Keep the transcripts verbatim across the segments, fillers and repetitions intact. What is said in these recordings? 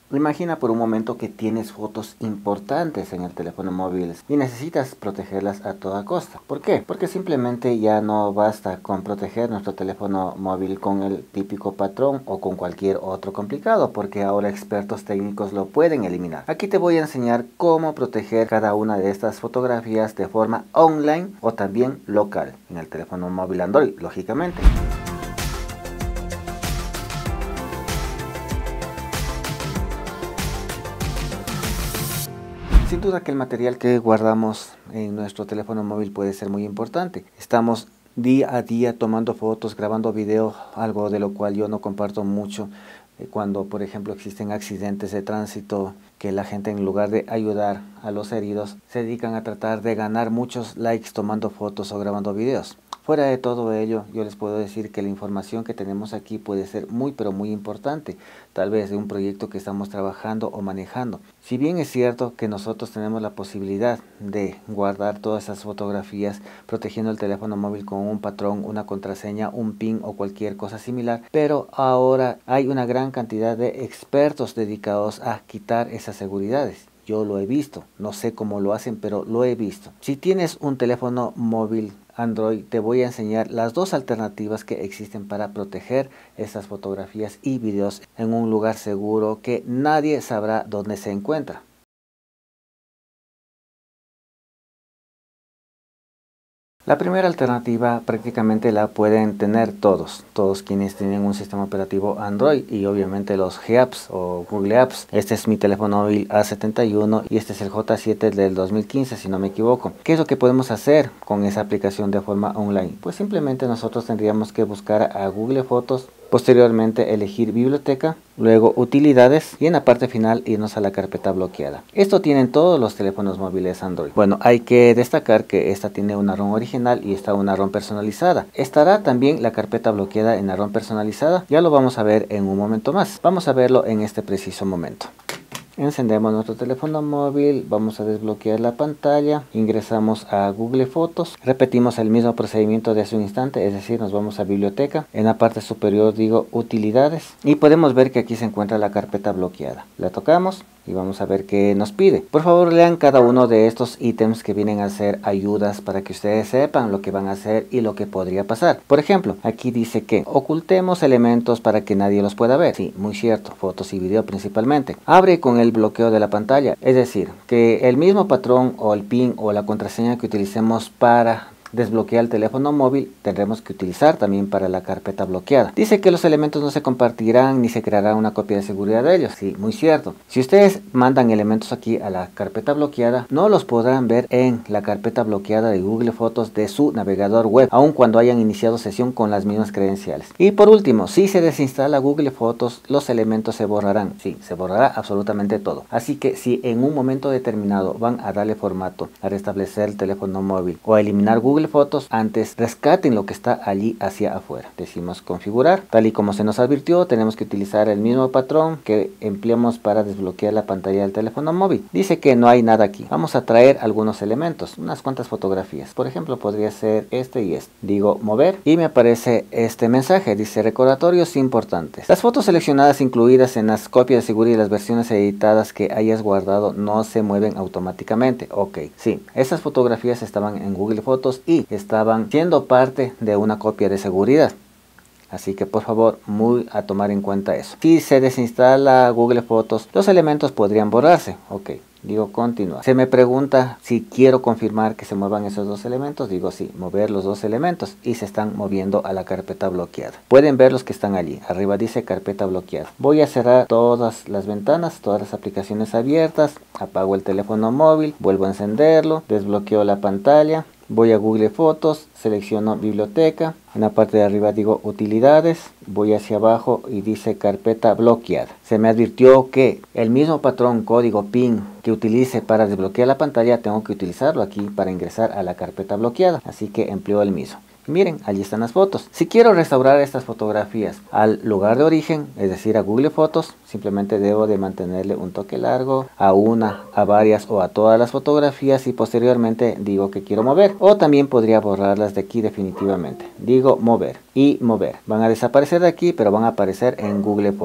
Imagina por un momento que tienes fotos importantes en el teléfono móvil y necesitas protegerlas a toda costa. ¿Por qué? Porque simplemente ya no basta con proteger nuestro teléfono móvil con el típico patrón o con cualquier otro complicado, porque ahora expertos técnicos lo pueden eliminar. Aquí te voy a enseñar cómo proteger cada una de estas fotografías de forma online o también local en el teléfono móvil Android, lógicamente. Sin duda que el material que guardamos en nuestro teléfono móvil puede ser muy importante. Estamos día a día tomando fotos, grabando videos, algo de lo cual yo no comparto mucho. Cuando, por ejemplo, existen accidentes de tránsito, que la gente, en lugar de ayudar a los heridos, se dedican a tratar de ganar muchos likes tomando fotos o grabando videos. Fuera de todo ello, yo les puedo decir que la información que tenemos aquí puede ser muy pero muy importante, tal vez de un proyecto que estamos trabajando o manejando. Si bien es cierto que nosotros tenemos la posibilidad de guardar todas esas fotografías protegiendo el teléfono móvil con un patrón, una contraseña, un PIN o cualquier cosa similar, pero ahora hay una gran cantidad de expertos dedicados a quitar esas seguridades. Yo lo he visto, no sé cómo lo hacen, pero lo he visto. Si tienes un teléfono móvil Android, te voy a enseñar las dos alternativas que existen para proteger esas fotografías y videos en un lugar seguro que nadie sabrá dónde se encuentra. La primera alternativa prácticamente la pueden tener todos, todos quienes tienen un sistema operativo Android y obviamente los G Apps o Google Apps. Este es mi teléfono móvil A setenta y uno y este es el J siete del dos mil quince, si no me equivoco. ¿Qué es lo que podemos hacer con esa aplicación de forma online? Pues simplemente nosotros tendríamos que buscar a Google Fotos, posteriormente elegir biblioteca, luego utilidades y en la parte final irnos a la carpeta bloqueada. Esto tienen todos los teléfonos móviles Android. Bueno, hay que destacar que esta tiene una ROM original y esta una ROM personalizada. Estará también la carpeta bloqueada en la ROM personalizada. Ya lo vamos a ver en un momento más. Vamos a verlo en este preciso momento. Encendemos nuestro teléfono móvil, vamos a desbloquear la pantalla, ingresamos a Google Fotos, repetimos el mismo procedimiento de hace un instante, es decir, nos vamos a biblioteca, en la parte superior digo utilidades y podemos ver que aquí se encuentra la carpeta bloqueada. La tocamos y vamos a ver qué nos pide. Por favor, lean cada uno de estos ítems que vienen a ser ayudas para que ustedes sepan lo que van a hacer y lo que podría pasar. Por ejemplo, aquí dice que ocultemos elementos para que nadie los pueda ver. Sí, muy cierto, fotos y video principalmente. Abre con el bloqueo de la pantalla, es decir, que el mismo patrón o el PIN o la contraseña que utilicemos para desbloquear el teléfono móvil tendremos que utilizar también para la carpeta bloqueada. Dice que los elementos no se compartirán ni se creará una copia de seguridad de ellos. Sí, muy cierto. Si ustedes mandan elementos aquí a la carpeta bloqueada, no los podrán ver en la carpeta bloqueada de Google Fotos de su navegador web, aun cuando hayan iniciado sesión con las mismas credenciales. Y por último, si se desinstala Google Fotos, los elementos se borrarán. Sí, se borrará absolutamente todo. Así que si en un momento determinado van a darle formato, a restablecer el teléfono móvil o a eliminar Google Fotos, antes rescaten lo que está allí hacia afuera. Decimos configurar, tal y como se nos advirtió, tenemos que utilizar el mismo patrón que empleamos para desbloquear la pantalla del teléfono móvil. Dice que no hay nada aquí. Vamos a traer algunos elementos, unas cuantas fotografías. Por ejemplo, podría ser este y este. Digo mover y me aparece este mensaje, dice recordatorios importantes. Las fotos seleccionadas incluidas en las copias de seguridad y las versiones editadas que hayas guardado no se mueven automáticamente. Ok, sí, esas fotografías estaban en Google Fotos y estaban siendo parte de una copia de seguridad. Así que por favor, muy a tomar en cuenta eso. Si se desinstala Google Fotos, los elementos podrían borrarse. Ok, digo continuar. Se me pregunta si quiero confirmar que se muevan esos dos elementos. Digo sí, mover los dos elementos y se están moviendo a la carpeta bloqueada. Pueden ver los que están allí. Arriba dice carpeta bloqueada. Voy a cerrar todas las ventanas, todas las aplicaciones abiertas. Apago el teléfono móvil, vuelvo a encenderlo, desbloqueo la pantalla. Voy a Google Fotos, selecciono biblioteca, en la parte de arriba digo utilidades, voy hacia abajo y dice carpeta bloqueada. Se me advirtió que el mismo patrón, código PIN que utilice para desbloquear la pantalla, tengo que utilizarlo aquí para ingresar a la carpeta bloqueada, así que empleo el mismo. Miren, allí están las fotos. Si quiero restaurar estas fotografías al lugar de origen, es decir, a Google Fotos, simplemente debo de mantenerle un toque largo a una, a varias o a todas las fotografías y posteriormente digo que quiero mover. O también podría borrarlas de aquí definitivamente. Digo mover y mover. Van a desaparecer de aquí, pero van a aparecer en Google Fotos.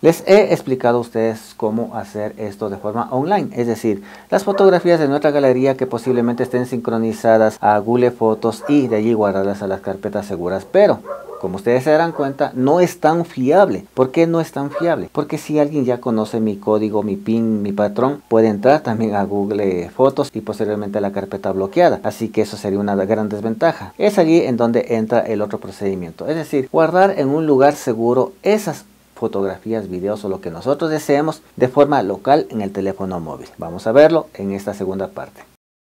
Les he explicado a ustedes cómo hacer esto de forma online, es decir, las fotografías de nuestra galería que posiblemente estén sincronizadas a Google Fotos y de allí guardarlas a las carpetas seguras, pero como ustedes se darán cuenta, no es tan fiable. ¿Por qué no es tan fiable? Porque si alguien ya conoce mi código, mi pin, mi patrón, puede entrar también a Google Fotos y posteriormente a la carpeta bloqueada. Así que eso sería una gran desventaja. Es allí en donde entra el otro procedimiento. Es decir, guardar en un lugar seguro esas fotografías, videos o lo que nosotros deseemos de forma local en el teléfono móvil. Vamos a verlo en esta segunda parte.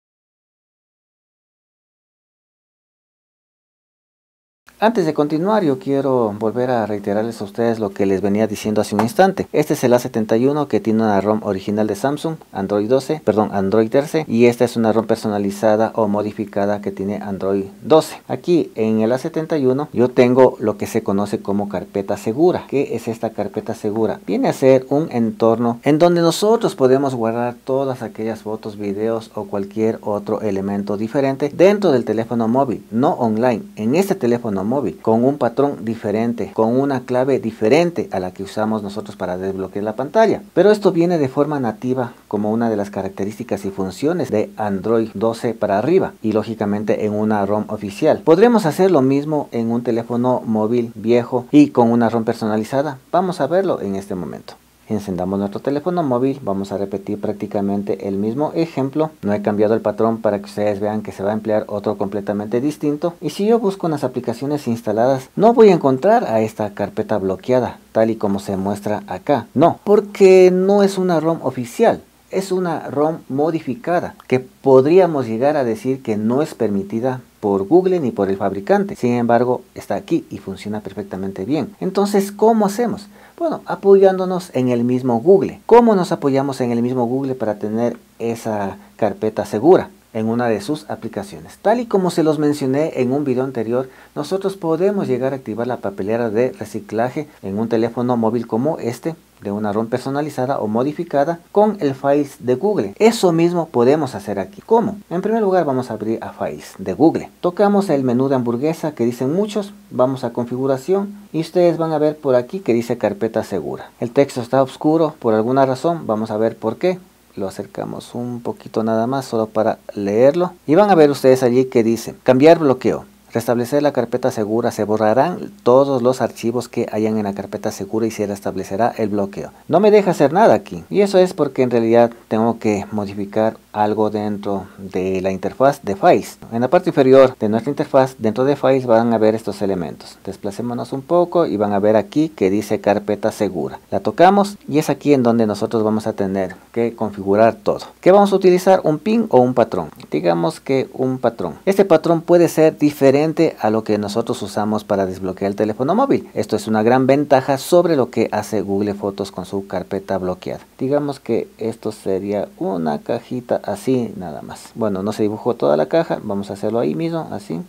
Antes de continuar, yo quiero volver a reiterarles a ustedes lo que les venía diciendo hace un instante. Este es el A setenta y uno que tiene una ROM original de Samsung, Android doce, perdón, Android trece, y esta es una ROM personalizada o modificada que tiene Android doce. Aquí en el A setenta y uno yo tengo lo que se conoce como carpeta segura. ¿Qué es esta carpeta segura? Viene a ser un entorno en donde nosotros podemos guardar todas aquellas fotos, videos o cualquier otro elemento diferente dentro del teléfono móvil, no online. En este teléfono móvil móvil, con un patrón diferente, con una clave diferente a la que usamos nosotros para desbloquear la pantalla. Pero esto viene de forma nativa como una de las características y funciones de Android doce para arriba y lógicamente en una ROM oficial. ¿Podremos hacer lo mismo en un teléfono móvil viejo y con una ROM personalizada? Vamos a verlo en este momento. Encendamos nuestro teléfono móvil, vamos a repetir prácticamente el mismo ejemplo. No he cambiado el patrón para que ustedes vean que se va a emplear otro completamente distinto. Y si yo busco en las aplicaciones instaladas, no voy a encontrar a esta carpeta bloqueada, tal y como se muestra acá. No, porque no es una ROM oficial. Es una ROM modificada que podríamos llegar a decir que no es permitida por Google ni por el fabricante. Sin embargo, está aquí y funciona perfectamente bien. Entonces, ¿cómo hacemos? Bueno, apoyándonos en el mismo Google. ¿Cómo nos apoyamos en el mismo Google para tener esa carpeta segura en una de sus aplicaciones? Tal y como se los mencioné en un video anterior, nosotros podemos llegar a activar la papelera de reciclaje en un teléfono móvil como este, de una ROM personalizada o modificada con el Files de Google. Eso mismo podemos hacer aquí. ¿Cómo? En primer lugar vamos a abrir a Files de Google. Tocamos el menú de hamburguesa que dicen muchos, vamos a configuración y ustedes van a ver por aquí que dice carpeta segura. El texto está oscuro por alguna razón, vamos a ver por qué. Lo acercamos un poquito nada más solo para leerlo y van a ver ustedes allí que dice cambiar bloqueo. Restablecer la carpeta segura, se borrarán todos los archivos que hayan en la carpeta segura y se restablecerá el bloqueo. No me deja hacer nada aquí y eso es porque en realidad tengo que modificar algo dentro de la interfaz de Files. En la parte inferior de nuestra interfaz, dentro de Files van a ver estos elementos. Desplacémonos un poco y van a ver aquí que dice carpeta segura. La tocamos y es aquí en donde nosotros vamos a tener que configurar todo. ¿Qué vamos a utilizar? ¿Un pin o un patrón? Digamos que un patrón. Este patrón puede ser diferente a lo que nosotros usamos para desbloquear el teléfono móvil. Esto es una gran ventaja sobre lo que hace Google Fotos con su carpeta bloqueada. Digamos que esto sería una cajita así nada más. Bueno, no se dibujó toda la caja, vamos a hacerlo ahí mismo, así.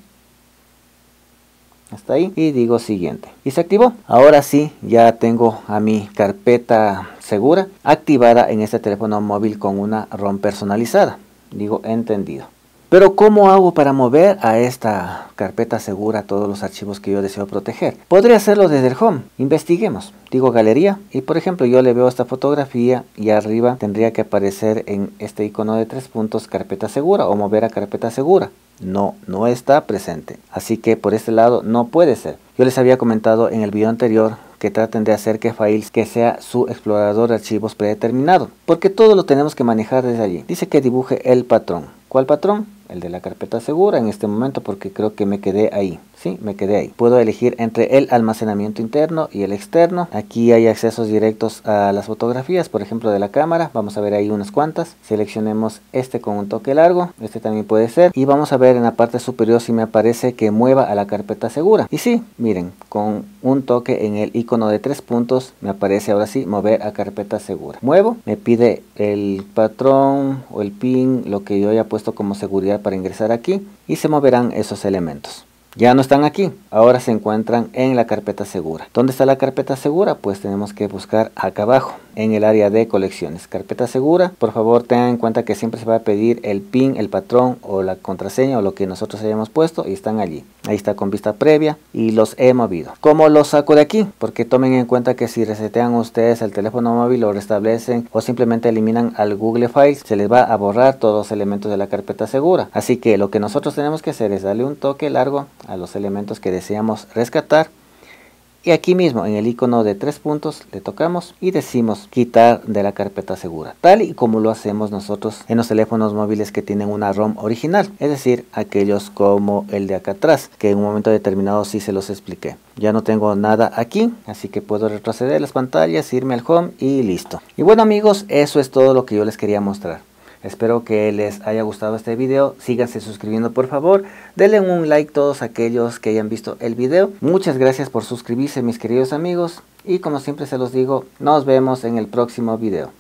Hasta ahí y digo siguiente. Y se activó. Ahora sí, ya tengo a mi carpeta segura activada en este teléfono móvil con una ROM personalizada. Digo entendido. Pero ¿cómo hago para mover a esta carpeta segura todos los archivos que yo deseo proteger? Podría hacerlo desde el Home. Investiguemos. Digo galería y por ejemplo yo le veo esta fotografía y arriba tendría que aparecer en este icono de tres puntos carpeta segura o mover a carpeta segura. No, no está presente. Así que por este lado no puede ser. Yo les había comentado en el video anterior que traten de hacer que Files que sea su explorador de archivos predeterminado, porque todo lo tenemos que manejar desde allí. Dice que dibuje el patrón. ¿Cuál patrón? El de la carpeta segura en este momento porque creo que me quedé ahí. Sí, me quedé ahí. Puedo elegir entre el almacenamiento interno y el externo. Aquí hay accesos directos a las fotografías, por ejemplo de la cámara. Vamos a ver ahí unas cuantas. Seleccionemos este con un toque largo. Este también puede ser. Y vamos a ver en la parte superior si me aparece que mueva a la carpeta segura. Y sí, miren, con un toque en el icono de tres puntos me aparece ahora sí mover a carpeta segura. Muevo, me pide el patrón o el pin, lo que yo haya puesto como seguridad para ingresar aquí y se moverán esos elementos. Ya no están aquí, ahora se encuentran en la carpeta segura. ¿Dónde está la carpeta segura? Pues tenemos que buscar acá abajo. en el área de colecciones. Carpeta segura, por favor tengan en cuenta que siempre se va a pedir el pin, el patrón o la contraseña o lo que nosotros hayamos puesto y están allí. Ahí está con vista previa y los he movido. ¿Cómo los saco de aquí? Porque tomen en cuenta que si resetean ustedes el teléfono móvil o restablecen o simplemente eliminan al Google Files, se les va a borrar todos los elementos de la carpeta segura. Así que lo que nosotros tenemos que hacer es darle un toque largo a los elementos que deseamos rescatar. Y aquí mismo en el icono de tres puntos le tocamos y decimos quitar de la carpeta segura, tal y como lo hacemos nosotros en los teléfonos móviles que tienen una ROM original, es decir, aquellos como el de acá atrás, que en un momento determinado sí se los expliqué. Ya no tengo nada aquí, así que puedo retroceder las pantallas, irme al home y listo. Y bueno amigos, eso es todo lo que yo les quería mostrar. Espero que les haya gustado este video. Síganse suscribiendo por favor. Denle un like todos aquellos que hayan visto el video. Muchas gracias por suscribirse mis queridos amigos. Y como siempre se los digo, nos vemos en el próximo video.